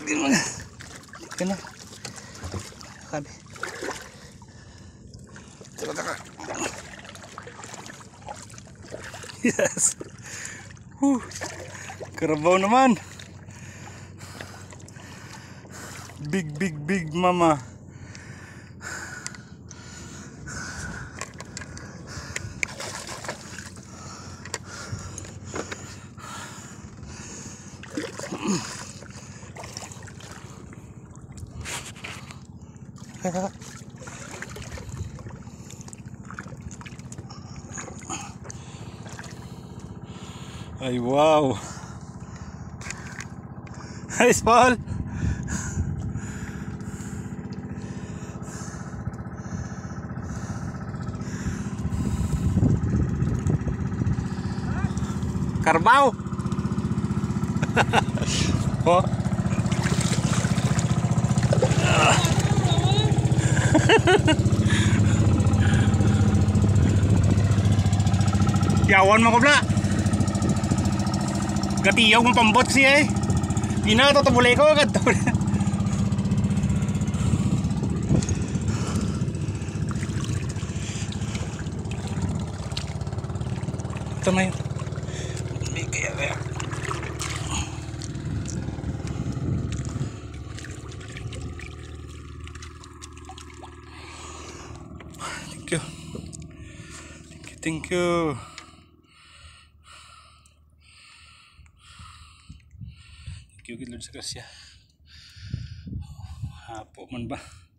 Kena. Kabi. Taka. Yes. Karabaw naman. Big mama. Ay wow. Nice Paul. Karbao. Oh. Yawan mo ko bla. Gatiyaw kong pambot siya eh. Ginatatabulay ko agad. Ito na yun. Hindi kaya. Thank you. Thank you. Thank you, Lord sa grasya. Hapo man ba?